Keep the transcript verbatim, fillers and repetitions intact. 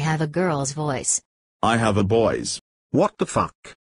have a girl's voice. I have a boy's. What the fuck?